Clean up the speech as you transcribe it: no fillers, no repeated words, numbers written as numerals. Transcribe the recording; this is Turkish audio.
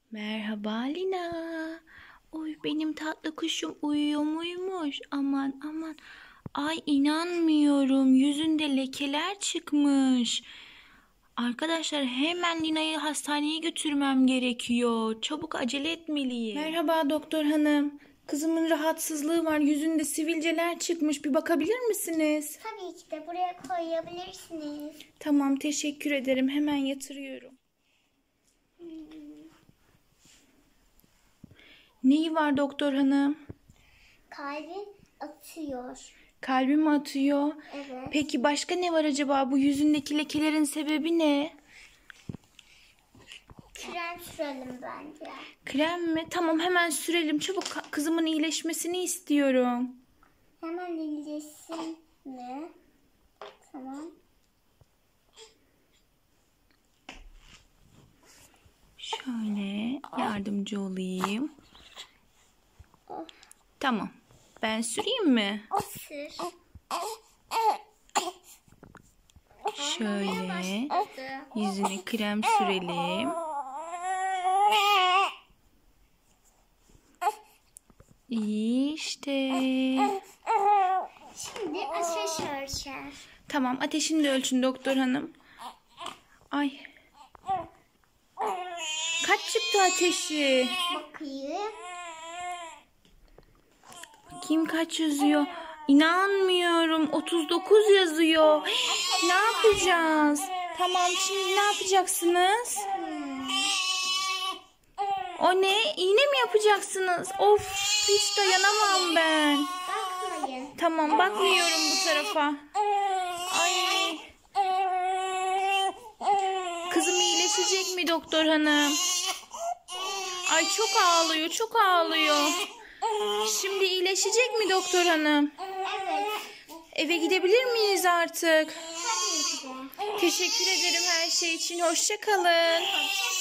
Merhaba Lina. Oy benim tatlı kuşum uyuyor muymuş? Aman aman. Ay inanmıyorum. Yüzünde lekeler çıkmış. Arkadaşlar hemen Lina'yı hastaneye götürmem gerekiyor. Çabuk acele etmeliyim. Merhaba doktor hanım. Kızımın rahatsızlığı var. Yüzünde sivilceler çıkmış. Bir bakabilir misiniz? Tabii ki de buraya koyabilirsiniz. Tamam, teşekkür ederim. Hemen yatırıyorum. Neyi var doktor hanım? Kalbi atıyor. Kalbim atıyor. Evet. Peki başka ne var acaba? Bu yüzündeki lekelerin sebebi ne? Krem sürelim bence. Krem mi? Tamam, hemen sürelim. Çabuk, kızımın iyileşmesini istiyorum. Hemen iyileşsin mi? Tamam. Şöyle yardımcı olayım. Tamam. Ben süreyim mi? Sür. Şöyle yüzüne krem sürelim. İşte. Şimdi ateş ölçer. Tamam, ateşini de ölçün doktor hanım. Ay. Kaç çıktı ateşi? Bakayım. Kim kaç yazıyor? İnanmıyorum. 39 yazıyor. Ne yapacağız? Tamam, şimdi ne yapacaksınız? O ne? İğne mi yapacaksınız? Of, hiç dayanamam ben. Bakmayın. Tamam, bakmıyorum bu tarafa. Ay. Kızım iyileşecek mi doktor hanım? Ay çok ağlıyor, çok ağlıyor. Şimdi iyileşecek mi doktor hanım? Evet. Eve gidebilir miyiz artık? Tabii ki de. Teşekkür ederim her şey için. Hoşça kalın. Hoşça